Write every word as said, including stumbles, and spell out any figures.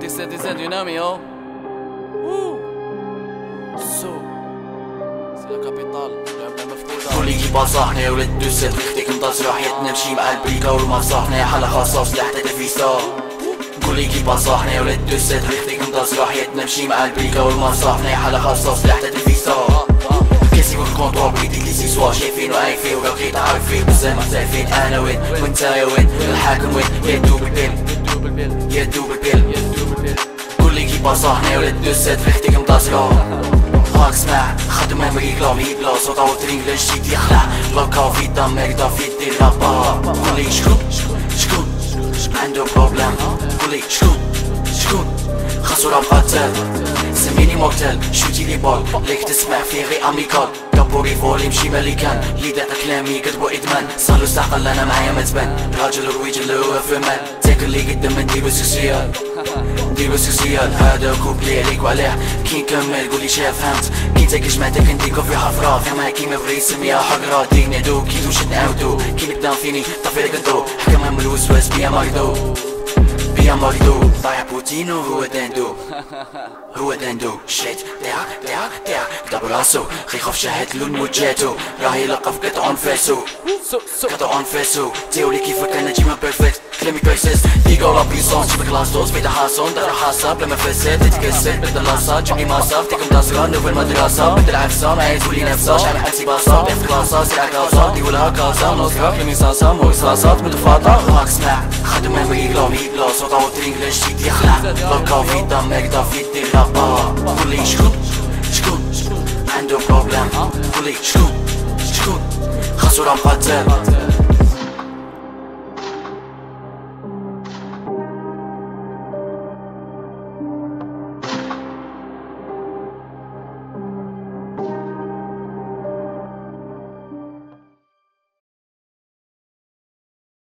dix-sept dix-sept you know me yo. Woo. So c'est la capitale جنبنا مفقودة. كل يجيب صاحنا ولد دوست ريختك مطاس راحيتنا نمشي مع البريكا والما صاحنا حالة خاصة سلاح تدفيسا. كل يجيب صاحنا ولد دوست ريختك مطاس راحيتنا نمشي مع البريكا والما صاحنا حالة خاصة سلاح تدفيسا. كاسي والكونتور بيديك لي سيسوا شايفين وعايفين وقاقيت عارفين بزاف مختلفين انا وين وانت يا وين الحاكم وين يدوب البيل يدوب البيل. كل يجيب صاحنا ولد دوست ريختك مطاس هاك اسمع خدم امريكا ميبلا صوتا وترينجلش جيت يخلع لوكا في دمك دا في دير رابا. قولي شكون شكون عنده بروبلام قولي شكون شكون خاصو راب قتال سميني مورتال شوتي لي بول ليك تسمع فيه غي اميكال كابوري فولي مشي ملكان لي داتا كلامي كتبو ادمان صالو استعقل انا معايا ما تبان راجل رويج اللي هو فمان تاكل اللي قدام نديرو سوسيال نديرو سوسيال هذا كوبلي عليك وعليه كي نكمل قولي شاف فهمت كي تاكل جمعتك نديكو في حفرة فهمها كيما بغي يسميها حقرة ديك نعدو كي دوش نعاودو كي نبدا فيني طفي لك الضو حكمها من الوسواس بيا مريضو بيا مريضو طايح بوتينو هو داندو هو داندو شيت تاعك تاعك تاعك كدا براسو خي خوف شاهد لون وجاتو راهي لقف قطع انفاسو قطع انفاسو تيولي كيفك انا ديما بيرفكت كلامي بيرسيست ديغو لا بيسونس جيبك لاصوص بيتا حاسون دار حاسة بلا ما فساد تتكسر بدل لاصات جيبلي مصاف تيكم داسرا نوفل مدرسة بدل عفسة ما يتولي نفسها شعب حالتي باصة بيف كلاسة سرع كاسة ديولها كاسة نوصرا كلامي صاصة مويس لاصات متفاطة هاك اسمع خدم امريكا ميبلا صوتا وترينجلش جيت يخلع لوكا في دمك دا في دير رابا. قولي شكون شكون عنده بروبلام قولي شكون شكون خاصو راب قتال